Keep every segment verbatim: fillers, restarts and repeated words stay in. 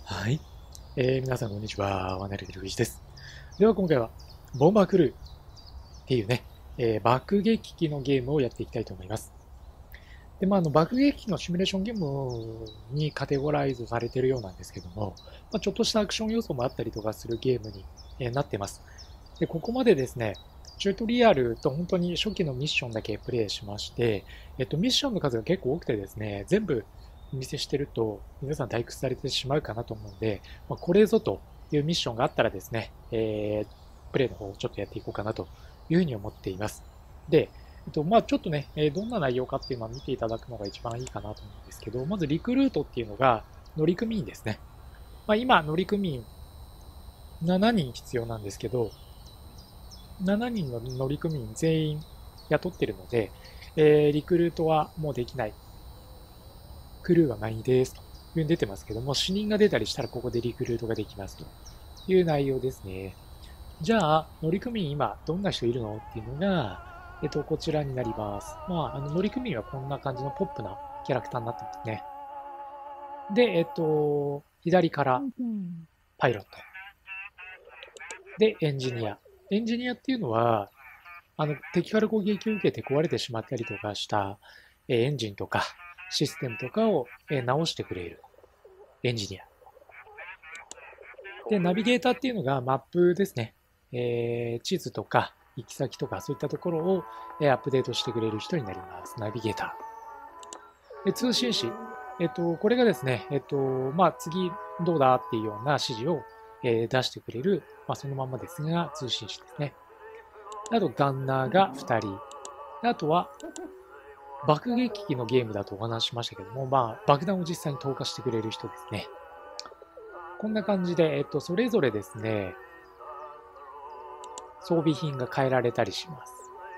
はい。えー、皆さんこんにちは。ワナルルイージです。では今回は、ボンバークルーっていうね、えー、爆撃機のゲームをやっていきたいと思います。で、まあ、あの、爆撃機のシミュレーションゲームにカテゴライズされているようなんですけども、まあ、ちょっとしたアクション要素もあったりとかするゲームに、えーなってます。で、ここまでですね、チュートリアルと本当に初期のミッションだけプレイしまして、えっと、ミッションの数が結構多くてですね、全部お見せしてると皆さん退屈されてしまうかなと思うので、まあ、これぞというミッションがあったらですね、えー、プレイの方をちょっとやっていこうかなというふうに思っています。で、えっと、まあちょっとね、えーどんな内容かっていうのは見ていただくのが一番いいかなと思うんですけど、まずリクルートっていうのが乗組員ですね。まあ今、乗組員しちにん必要なんですけど、しちにんの乗組員全員雇ってるので、えーリクルートはもうできない。クルーは満員ですというふうに出てますけども、死人が出たりしたらここでリクルートができますという内容ですね。じゃあ、乗組員今どんな人いるのっていうのが、えっと、こちらになります。まあ、あの乗組員はこんな感じのポップなキャラクターになってますね。で、えっと、左からパイロット。で、エンジニア。エンジニアっていうのは、あの、敵から攻撃を受けて壊れてしまったりとかしたえエンジンとかシステムとかをえ直してくれるエンジニア。で、ナビゲーターっていうのがマップですね。えー、地図とか行き先とかそういったところをえアップデートしてくれる人になります。ナビゲーター。で、通信士。えっと、これがですね、えっと、まあ、次どうだっていうような指示をえ出してくれる、まあ、そのままですが、通信士ですね。あと、ガンナーがふたり。あとは、爆撃機のゲームだとお話ししましたけども、まあ、爆弾を実際に投下してくれる人ですね。こんな感じで、えっと、それぞれですね、装備品が変えられたりします。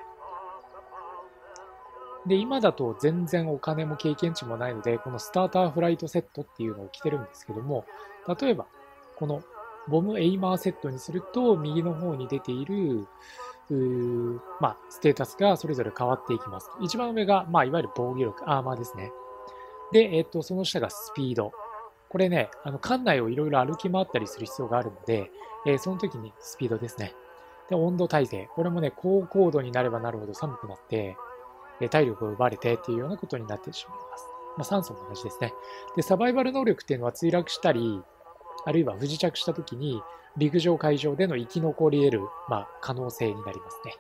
で、今だと全然お金も経験値もないので、このスターターフライトセットっていうのを着てるんですけども、例えば、このボムエイマーセットにすると、右の方に出ている、まあ、ステータスがそれぞれ変わっていきます。一番上が、まあ、いわゆる防御力、アーマーですね。で、えっと、その下がスピード。これね、あの、館内をいろいろ歩き回ったりする必要があるので、えーその時にスピードですね。で、温度耐性。これもね、高高度になればなるほど寒くなって、え体力を奪われてっていうようなことになってしまいます。まあ、酸素も同じですね。で、サバイバル能力っていうのは墜落したり、あるいは不時着した時に陸上海上での生き残り得る、まあ、可能性になりますね。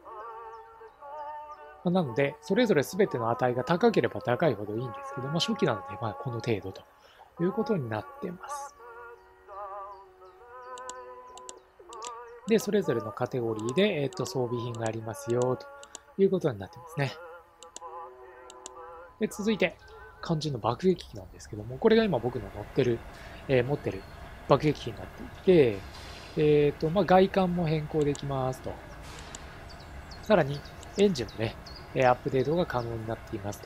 まあ、なので、それぞれ全ての値が高ければ高いほどいいんですけど、まあ、初期なので、まあ、この程度ということになってます。で、それぞれのカテゴリーで、えっと、装備品がありますよ、ということになってますね。で、続いて、肝心の爆撃機なんですけども、これが今僕の乗ってる、えー持ってる爆撃機になっていて、えっ、と、まあ、外観も変更できますと。さらに、エンジンもね、アップデートが可能になっていますと。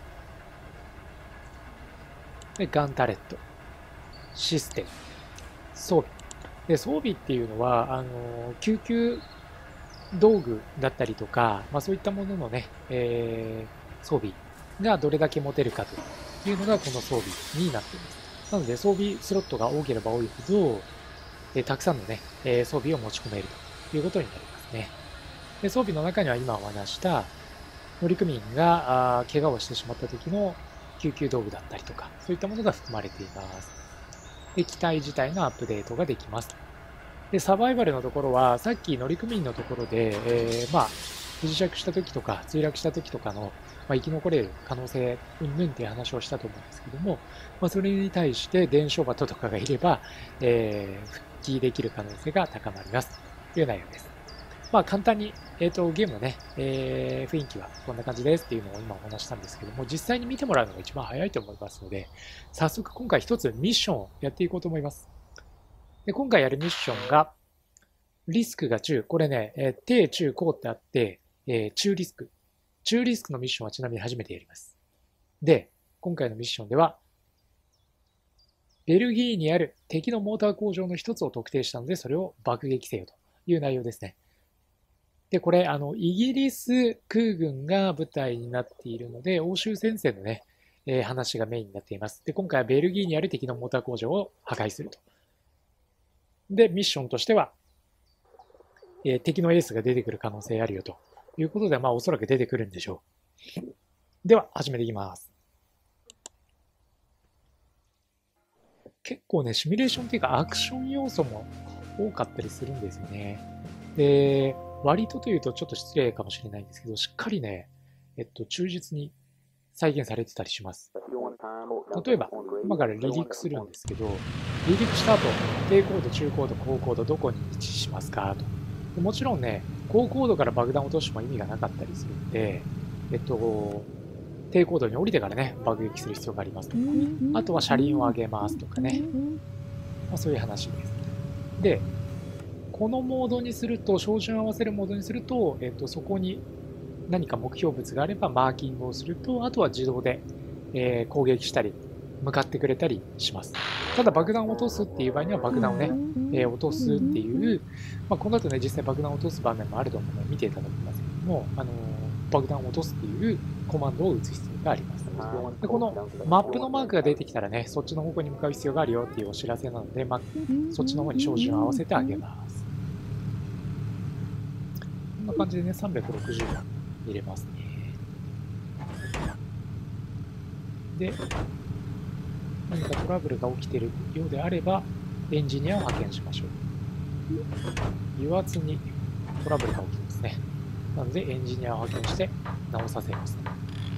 で、ガンタレット、システム、装備。で、装備っていうのは、あの、救急道具だったりとか、まあ、そういったもののね、えー装備がどれだけ持てるかというのがこの装備になっています。なので装備スロットが多ければ多いほど、えーたくさんのね、えー装備を持ち込めるということになりますね。で装備の中には今お話した乗組員があ怪我をしてしまった時の救急道具だったりとか、そういったものが含まれています。で機体自体のアップデートができます。で、サバイバルのところは、さっき乗組員のところで、えー、まあ、不時着した時とか、墜落した時とかの、まあ、生き残れる可能性、うんぬんっていう話をしたと思うんですけども、まあ、それに対して伝承バトとかがいれば、えー、復帰できる可能性が高まります。という内容です。まあ、簡単に、えっ、と、ゲームのね、えー、雰囲気はこんな感じですっていうのを今お話したんですけども、実際に見てもらうのが一番早いと思いますので、早速今回一つミッションをやっていこうと思います。で、今回やるミッションが、リスクが中。これね、えー低、中、高ってあって、えー中リスク。中リスクのミッションはちなみに初めてやります。で、今回のミッションでは、ベルギーにある敵のモーター工場の一つを特定したので、それを爆撃せよという内容ですね。で、これ、あの、イギリス空軍が舞台になっているので、欧州戦線のね、えー話がメインになっています。で、今回はベルギーにある敵のモーター工場を破壊するとで、ミッションとしては、えー、敵のエースが出てくる可能性あるよということで、まあおそらく出てくるんでしょう。では、始めていきます。結構ね、シミュレーションっていうかアクション要素も多かったりするんですよね。で、割とというとちょっと失礼かもしれないんですけど、しっかりね、えっと、忠実に再現されてたりします。例えば、今から離陸するんですけど、離陸した後、低高度、中高度、高高度、どこに位置しますかと。もちろんね、高高度から爆弾を落としても意味がなかったりするんで、えっと、低高度に降りてからね、爆撃する必要がありますとか、あとは車輪を上げますとかね、まあ、そういう話です。で、このモードにすると、照準を合わせるモードにすると、えっと、そこに何か目標物があればマーキングをすると、あとは自動で、えー、攻撃したり、向かってくれたりします。ただ爆弾を落とすっていう場合には爆弾をね、えー、落とすっていう、まあ、この後ね、実際爆弾を落とす場面もあると思うので見ていただきますけども、あのー、爆弾を落とすっていうコマンドを打つ必要があります。でこのマップのマークが出てきたらね、そっちの方向に向かう必要があるよっていうお知らせなので、まあ、そっちの方に照準を合わせてあげます。こんな感じでね、さんびゃくろくじゅうど入れますね。で、何かトラブルが起きているようであれば、エンジニアを派遣しましょう。油圧にトラブルが起きてますね。なので、エンジニアを派遣して直させます。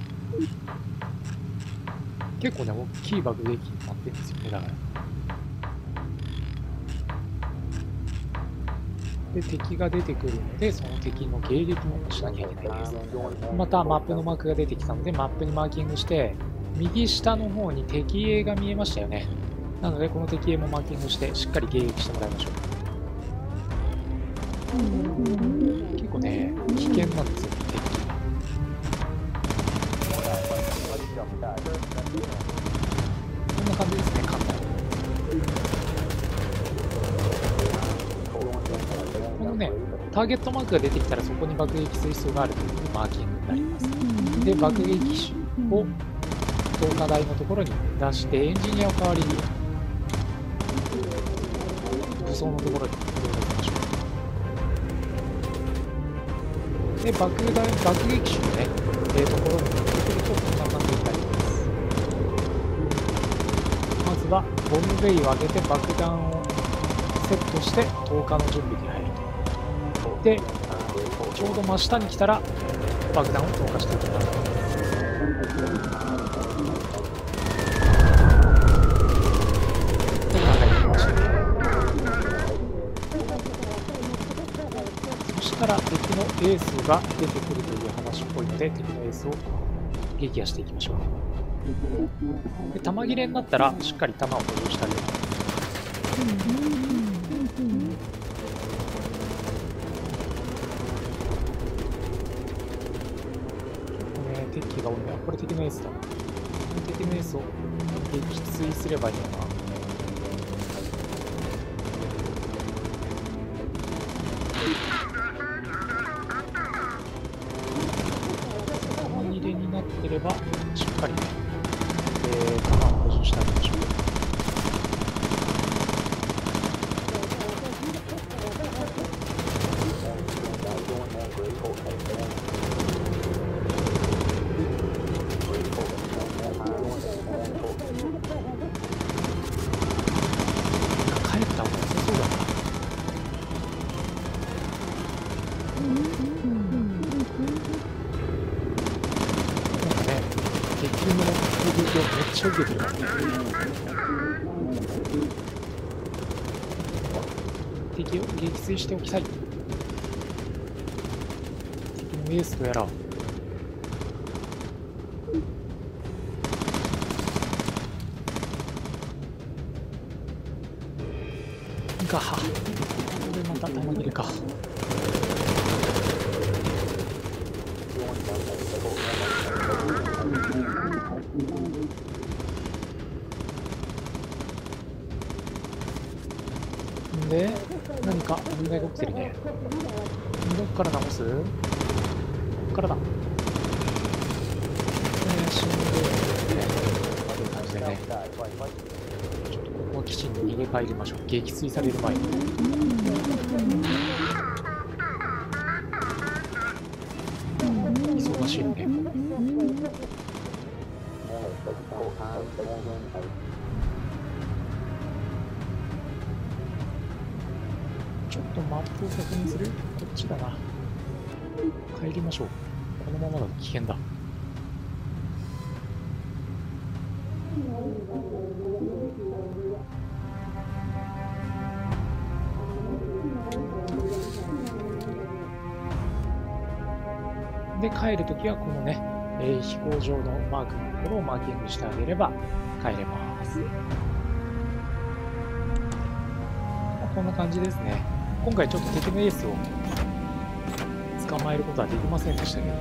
結構ね、大きい爆撃になってるんですよね、だから。で、敵が出てくるので、その敵の迎撃もしなきゃいけないです。また、マップのマークが出てきたので、マップにマーキングして、右下の方に敵影が見えましたよね。なので、この敵影もマーキングして、しっかり迎撃してもらいましょう。結構ね、危険なんですよ、敵。こんな感じですね、簡単に。このね、ターゲットマークが出てきたらそこに爆撃する必要があるというマーキングになります。で、爆撃手を投下台のところに出して、エンジニアを代わりに武装のところに移動させましょう。で、爆弾、爆撃手のね、えー、ところに持ってくるとこんな感じになります。まずはボムベイを上げて爆弾をセットして投下の準備に入ると。で、ちょうど真下に来たら爆弾を投下していきます。そしたら敵のエースが出てくるという話っぽいので、敵のエースを撃破していきましょう。で、弾切れになったらしっかり弾を補充してあげます。敵機が多いな。これ敵のエースだ。敵のエースを撃墜すればいいのかな。弾入れになってればしっかり、えー、弾を補充してあげましょう。めっちゃ受けてるからね。敵を撃墜しておきたい。敵のエースとやらをガハ。これまた弾切れか。で、何か問題が起きてるね。どっから直す？こっからだ。えー、死んでるね。こういう感じでね。ちょっとここ基地に逃げ帰りましょう。撃墜される前に。忙しいね。ちょっとマップを確認する？こっちだな。帰りましょう。このままだと危険だ。で、帰るときはこのね、えー、飛行場のマークのところをマーキングしてあげれば帰れます。こんな感じですね。今回ちょっと敵のエースを捕まえることはできませんでしたけど。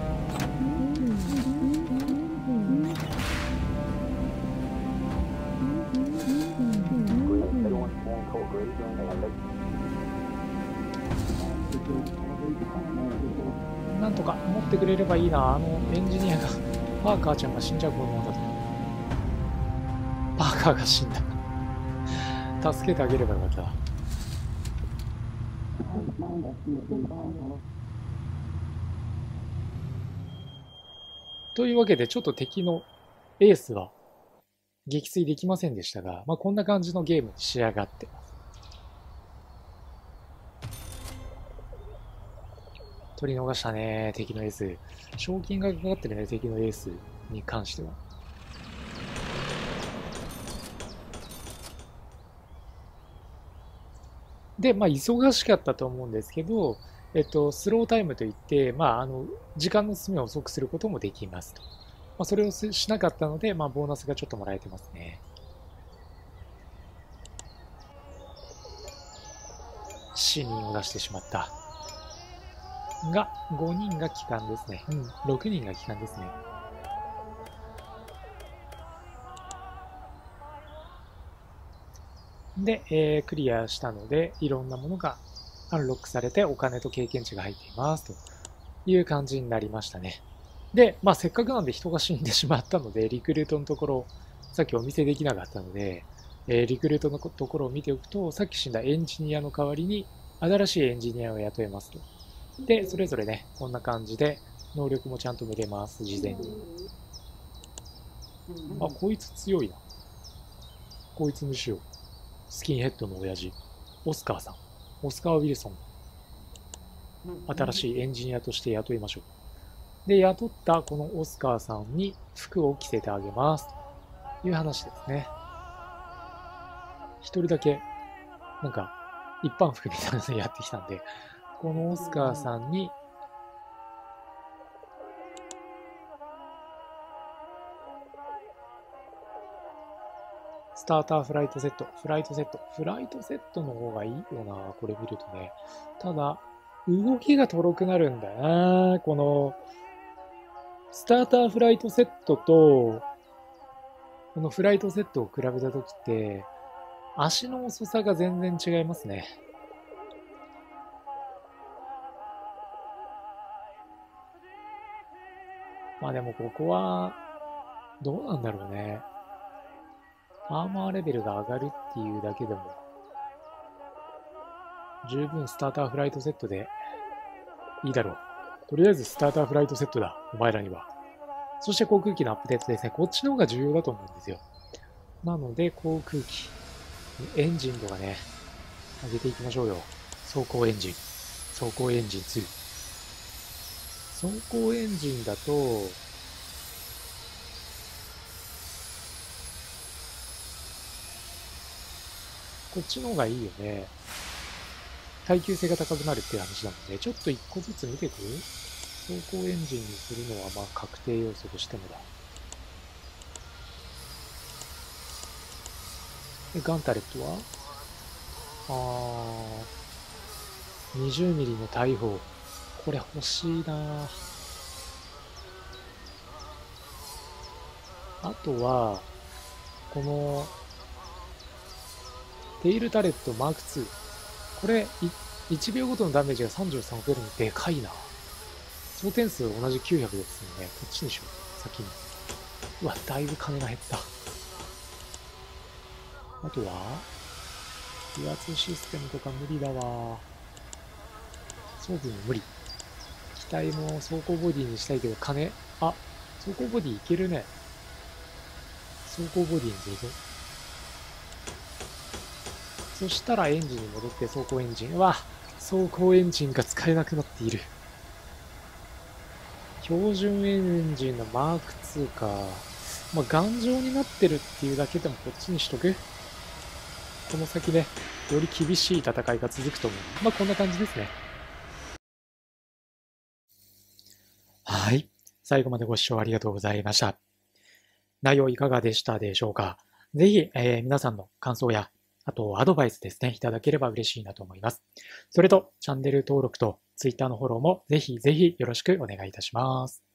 なんとか持ってくれればいいな。あのエンジニアがパーカーちゃんが死んじゃうこのままだと。パーカーが死んだ。助けてあげればよかった。というわけでちょっと敵のエースは撃墜できませんでしたが、まあ、こんな感じのゲームに仕上がってます。取り逃したね、敵のエース。賞金がかかってるね、敵のエースに関しては。で、まあ、忙しかったと思うんですけど、えっと、スロータイムといって、まあ、あの、時間の進みを遅くすることもできますと。まあ、それをしなかったので、まあ、ボーナスがちょっともらえてますね。死人を出してしまった。が、ごにんが帰還ですね。うん、ろくにんが帰還ですね。で、えー、クリアしたので、いろんなものがアンロックされてお金と経験値が入っていますという感じになりましたね。で、まあせっかくなんで人が死んでしまったので、リクルートのところ、さっきお見せできなかったので、えー、リクルートのところを見ておくと、さっき死んだエンジニアの代わりに新しいエンジニアを雇えますと。で、それぞれね、こんな感じで能力もちゃんと見れます、事前に。あ、こいつ強いな。こいつにしよう。スキンヘッドの親父、オスカーさん。オスカー・ウィルソン。新しいエンジニアとして雇いましょう。で、雇ったこのオスカーさんに服を着せてあげます。という話ですね。一人だけ、なんか、一般服みたいなのやってきたんで、このオスカーさんに、スターターフライトセット、フライトセット、フライトセットの方がいいよな、これ見るとね。ただ、動きがとろくなるんだよな、この、スターターフライトセットと、このフライトセットを比べたときって、足の遅さが全然違いますね。まあでもここは、どうなんだろうね。アーマーレベルが上がるっていうだけでも、十分スターターフライトセットでいいだろう。とりあえずスターターフライトセットだ、お前らには。そして航空機のアップデートですね。こっちの方が重要だと思うんですよ。なので、航空機、エンジンとかね、上げていきましょうよ。走行エンジン。走行エンジンツー。走行エンジンだと、こっちの方がいいよね。耐久性が高くなるっていう話なので、ちょっと一個ずつ見てく？走行エンジンにするのはまあ確定要素としてもだ。で、ガンタレットはあー、にじゅうミリの大砲。これ欲しいな。あとは、この、テイルタレットマークツー。これ、いちびょうごとのダメージがさんじゅうさん増えるのでかいな。総点数同じきゅうひゃくですよね。こっちにしよう。先に。うわ、だいぶ金が減った。 あとは油圧システムとか無理だわ。装備も無理。機体も走行ボディにしたいけど、金、あ、走行ボディいけるね。走行ボディにするぞ。そしたらエンジンに戻って走行エンジン。うわ、走行エンジンが使えなくなっている。標準エンジンのマークツーか。まあ、頑丈になってるっていうだけでもこっちにしとく。この先ね、より厳しい戦いが続くと思う。まあ、こんな感じですね。はい。最後までご視聴ありがとうございました。内容いかがでしたでしょうか。ぜひ、えー、皆さんの感想や、あとアドバイスですね、いただければ嬉しいなと思います。それと、チャンネル登録と Twitter のフォローもぜひぜひよろしくお願いいたします。